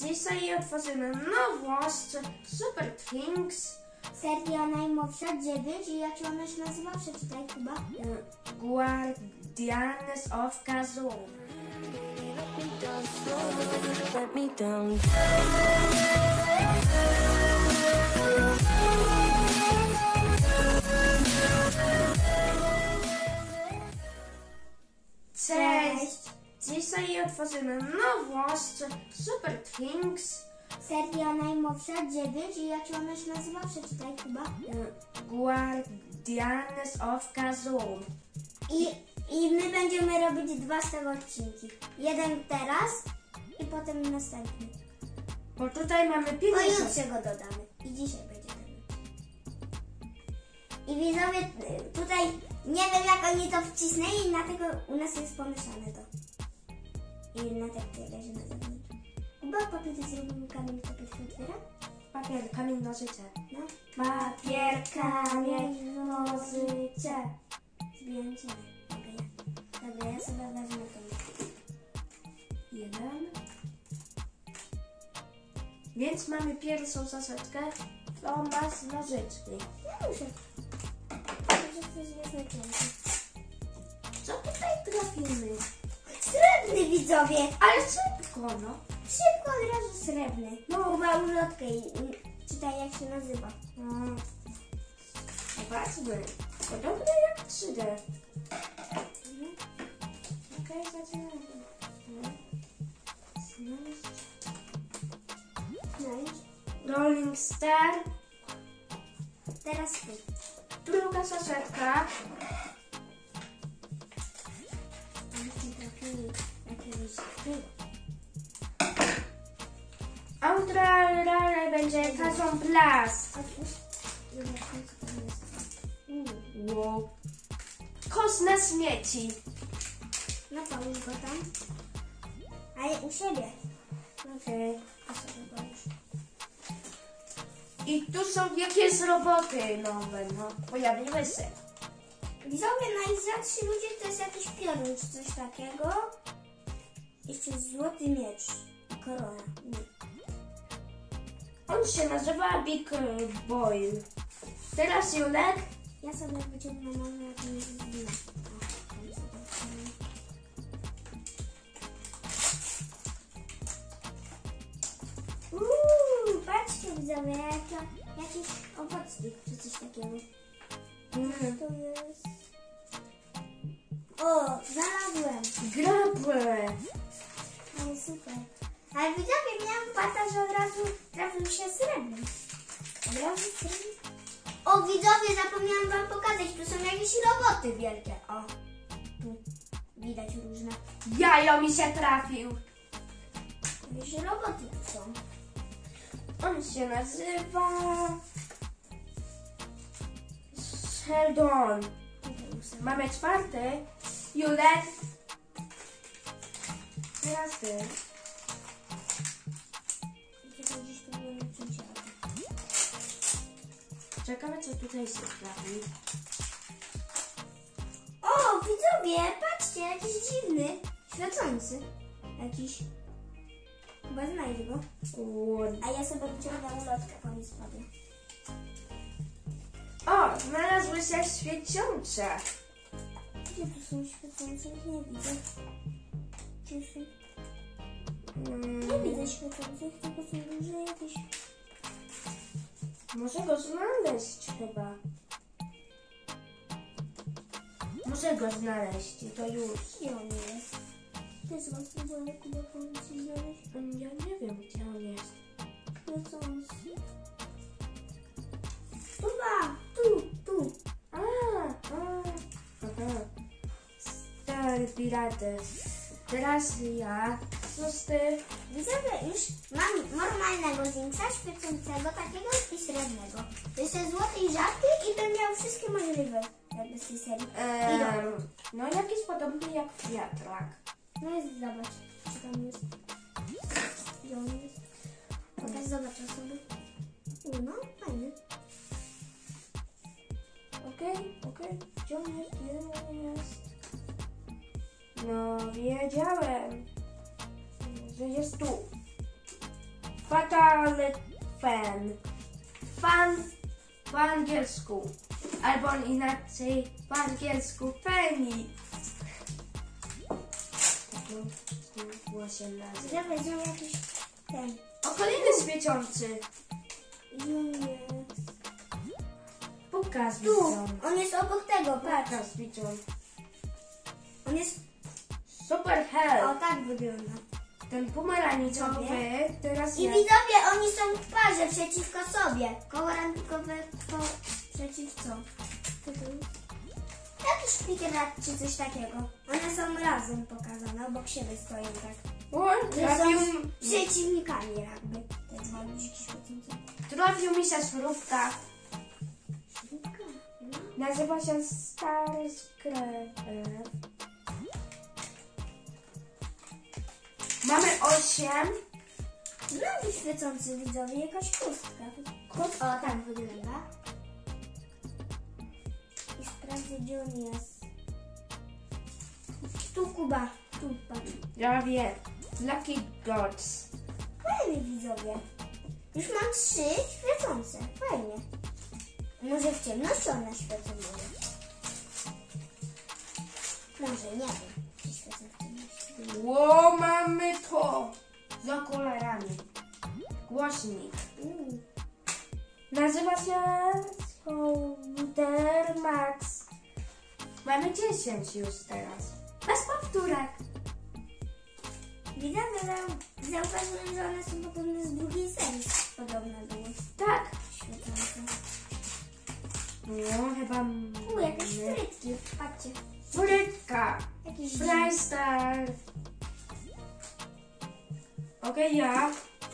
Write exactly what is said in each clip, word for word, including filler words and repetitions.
Dzisiaj otworzymy nowość Super Things. Seria najnowsza dziewięć i jak ona się nazywa? Przeczytaj chyba. Guardians of Kazoo. Let me down. Cześć! Dzisiaj otworzymy nowość Super Things. Seria najnowsza dziewięć i jak ona się nazywa? Przeczytaj chyba. Guardians of Kazoo. I, I my będziemy robić dwa z tego odcinki. Jeden teraz i potem następny. Bo tutaj mamy pięć. Pojutrze go dodamy. I dzisiaj będzie ten. I widzowie, tutaj nie wiem jak oni to wcisnęli, dlatego u nas jest pomieszane to. I na tak leży na zewnątrz. Chyba papier zrobimy kamień, kto pierwszy otwiera? Papier, kamień, nożyce. No. Papier, kamień, nożyce. Zbijam cię. Dobra, ja. Dobra, ja sobie wezmę to. Jeden. Więc mamy pierwszą zasadkę. To masz nożyczki. Ja muszę. Może coś jest na kręgu. Co tutaj trafimy? Srebrny, widzowie! Ale szybko, no. Szybko od razu srebrny. No, chyba ulotkę i, i czytaj jak się nazywa. Mm. Zobaczmy. Podobne jak trzy D. Mhm. Okej, okay, zaczynamy. Znaleźć. Znajdź. Rolling Star. Teraz ty. Druga saszetka. Myśmy trafili jakiegoś tego. Australale będzie Kazoo Plus. Otwórz. Zobaczmy co tam jest. Mm. Wow. Kosne śmieci. No połóż go tam. Ale u siebie. Okej. A sobie połóż. I tu są jakieś roboty nowe, no. Pojawiły się. Widzowie, najrzadsi ludzie to jest jakiś piorun czy coś takiego. Jeszcze jest złoty miecz. I korona. Nie. On się nazywa Big Boy. Teraz Julek. Ja sobie wyciągnę może jakąś zbinę. Uuu, patrzcie widzowie, jaka, jakieś owocki czy coś takiego. Mm. To jest... O, znalazłem. Grable. Ale super. Ale widzowie, miałam pata, że od razu trafił się srebrny. Od razu srebrny. O, widzowie, zapomniałam wam pokazać, tu są jakieś roboty wielkie. O, tu widać różne. Jajo mi się trafił. Jakieś roboty tu są. On się nazywa Sheldon. Mamy czwarty. Julek. Teraz ty. Gdzieś tu było cięcie. Czekamy, co tutaj się trafi. O, widzowie, patrzcie, jakiś dziwny, świecący. Jakiś... Chyba znajdę go. A ja sobie wyciągnę ulotkę, bo nie spadła. O, znalazły się świeciące. Gdzie tu są świecące? Nie widzę. Gdzie są? Hmm, Nie widzę świecących, tylko są duże jakieś... Może go znaleźć chyba. Muszę go znaleźć i to już. Gdzie on jest? To jest łatwo, bo jak chyba pomóc się znaleźć. Ja nie wiem, gdzie on jest. Świecący. Tu ma! Tu, tu! A, a, aha. Stary piraty. Teraz ja. Szósty. Widzowie, już mam normalnego zinca, świecącego, takiego i srebrnego. Jeszcze złoty i rzadki i bym miał wszystkie możliwe jakby z tej serii. I dobra. Ehm, no jakiś podobny jak wiatrak. No jest, zobacz, co tam jest. Gdzie on jest? Pokaż, zobacz sobie. U, no, fajny. Okej, okay, okej. Okay. Gdzie on jest? Gdzie on jest? No, wiedziałem, że jest tu. Fatale fan. Fan po angielsku. Albo inaczej po angielsku Penny. Tak głosie nazywa. Dawaj, znowu jakiś ten. O, kolejny świecący. Junior. Pokaż Tu, widzom. on jest obok tego, patrz. Pokaż widzom. On jest, Super o Hell. tak wygląda. Ten pomarańczowy teraz I ja. widzowie, oni są w parze przeciwko sobie. Koło rankowe to przeciw co? Jakiś Peter czy coś takiego. One są razem pokazane, obok siebie stoją tak. O, Że trafił, są przeciwnikami jakby. Te dwa ludziki świecące. trafił mi się surówka. Śrubka. No. Nazywa się Starscream. Mamy osiem. Znowu świecący widzowie, jakaś pustka. O, tak wygląda. I sprawdzę, gdzie on jest. Tu Kuba, tu patrz. Ja wiem. Lucky Gods. Fajnie widzowie. Już mam trzy świecące. Fajnie. Może w ciemności one świecą może. Może, nie wiem. Czy świecą w ciemności. Ło, mamy to. Za kolorami. Głośnik. Mm. Nazywa się Scooter Max. Mamy dziesięć już teraz. Bez powtórek. Widzowie, zau- zauważyłem, że one są podobne z drugiej serii. Podobne były. Tak. Świecące. No, chyba... U, jakieś frytki. Patrzcie. Frytka. Jakiś Freestyle. Okej, ja.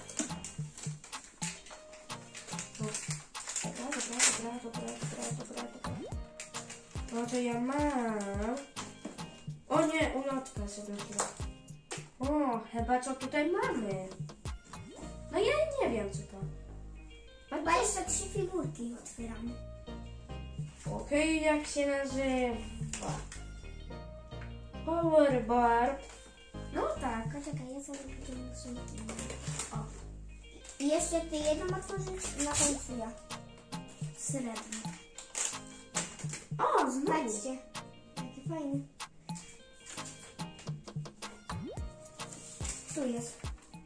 Dobra, dobra, dobra, dobra, dobra, dobra, dobra. No to ja mam. O nie, ulotka sobie wzięła. O, chyba co tutaj mamy. No ja nie wiem co to. Chyba jeszcze trzy figurki otwieramy. Okej, jak się nazywa? Powerboard. No tak. Poczekaj, ja sobie tutaj muszę. O. I jeszcze ty jedną otworzysz na końcu ja. Srebrny. O, znowu. Patrzcie. Jaki fajny. Tu jest.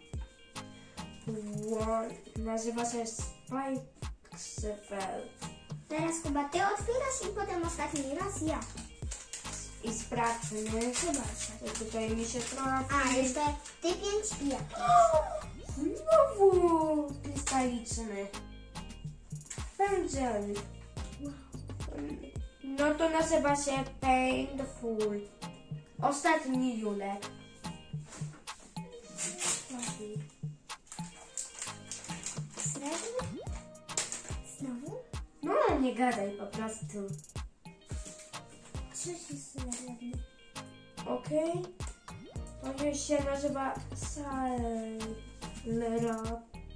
Wow, nazywa się Spikesfell. Teraz Kuba, ty otwierasz i potem ostatni raz ja. I sprawdźmy. Zobacz. Co tutaj mi się trafi. A, jeszcze ty pięć i ja. Znowu krystaliczny. Pędzel. No to nazywa się Painful. Ostatni Julek. Srebrny? Znowu? No nie gadaj po prostu. Coś jest srebrny. Okej. To już się nazywa Sailor.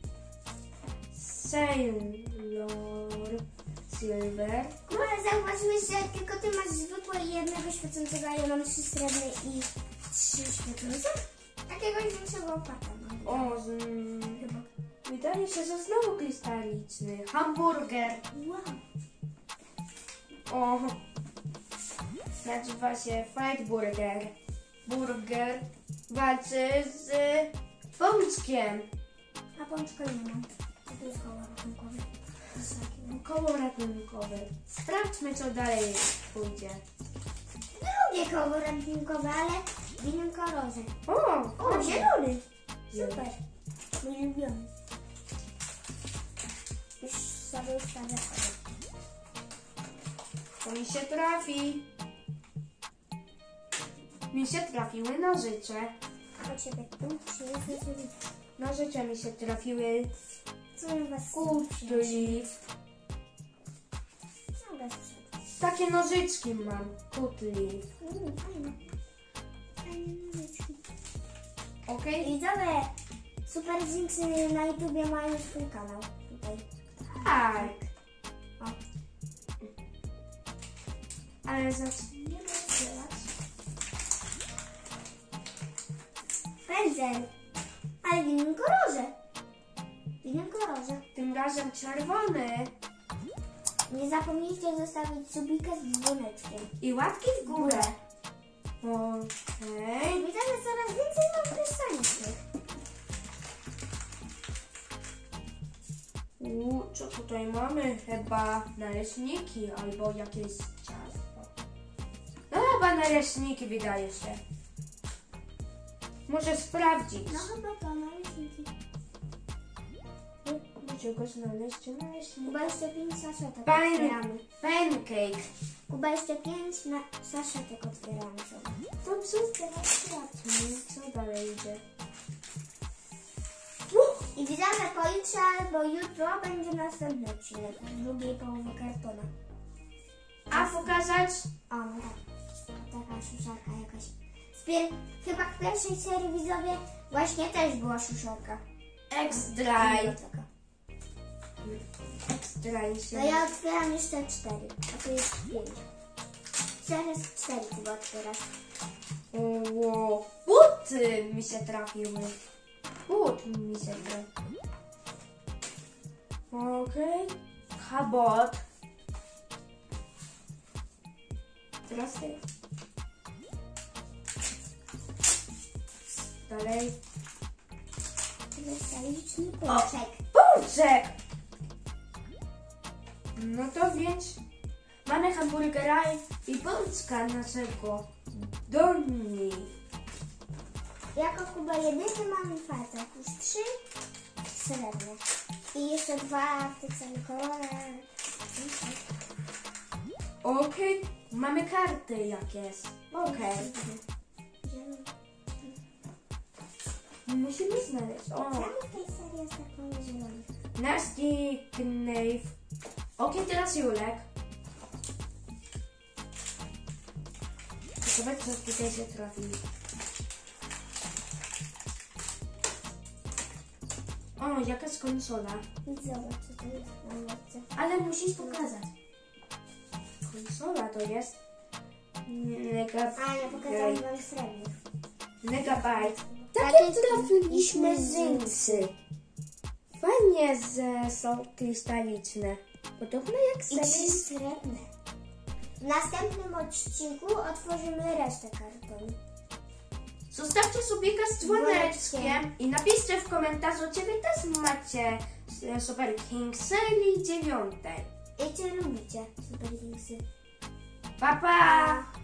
Sailor Silver. Kuba, zauważyłeś, że tylko ty masz zwykłe i jednego świecącego, a ja mam trzy srebrne i trzy świecące? Takiego większego opata mam. O, z... Chyba. wydaje się, że znowu krystaliczny. Hamburger. Wow. O, nazywa się Fight Burger. Burger walczy z pączkiem. A pączka nie mam. To jest koło ratunkowe. Koło ratunkowe. Sprawdźmy, co dalej pójdzie. Drugie koło ratunkowe, ale w innym kolorze. O, O, zielony. Super. Mój ulubiony. Już sobie ustawię kolor. to mi się trafi. Mi się trafiły nożycze. O ciebie tu przyjeżdżę sobie. Nożycze mi się trafiły. Co u was Kutli. Co u was przed? Takie nożyczki mam. Kutli. Uuu, fajne. Fajne nożyczki. Okej? Widzowie, Super Zinksy na YouTubie mają swój kanał. Tutaj. Tak. O. Ale zaczniemy otwierać. Pędzel. Ale w innym kolorze. razem czerwony. Nie zapomnijcie zostawić subika z dzwoneczkiem. I łapki w górę. Okej. Widzę, że coraz więcej mam kryształów. U, co tutaj mamy? Chyba naleśniki albo jakieś ciasto. No chyba naleśniki wydaje się. Muszę sprawdzić. No chyba to naleśniki. Muszę go znaleźć. Naleśniki. Kuba jeszcze pięć saszetek Pan, otwieramy. pancake. Kuba jeszcze pięć na saszetek otwieramy sobie. Dobrze, teraz sprawdźmy, co dalej idzie. I widzimy pojutrze albo jutro będzie następny odcinek z drugiej połowy kartona. A pokazać? O, no tak. Taka szuszarka jakaś. Spier chyba w pierwszej serii widzowie właśnie też była szuszarka. Extra. No, taka. Extra. No ja otwieram jeszcze cztery, a to jest pięć. Teraz cztery chyba otwierasz. Oło, buty mi się trafiły. But mi się trafił. Okej. Kabot. Teraz ty. Dalej. Krystaliczny pączek. Pączek! No to więc mamy hamburgera i pączka naszego Doni. Jako Kuba jedyny mamy facet. Już trzy srebrne. I jeszcze dwa w tych samych kolorach. Okej, mamy karty jakieś. Okej. Musimy znaleźć. O, Czemu w tej serii jest taką zieloną? Nasty Knave. Okej, teraz Julek. Zobacz, co tutaj się trafi. O, jakaś konsola. I zobacz, co to jest na łapce. Ale musisz pokazać. Konsola to jest Mega... A, ja pokazałam wam srebrnych. Megabyte. A to Takie jest trafiliśmy krystaliczny zynsy. Fajnie, że są krystaliczne. Podobne jak I trzy serii. srebrne. W następnym odcinku otworzymy resztę kartonu. Zostawcie subika z dzwoneczkiem i napiszcie w komentarzu, czy wy też macie e, Super King serii dziewiątej. I czy lubicie Super Wingsy? Pa, pa!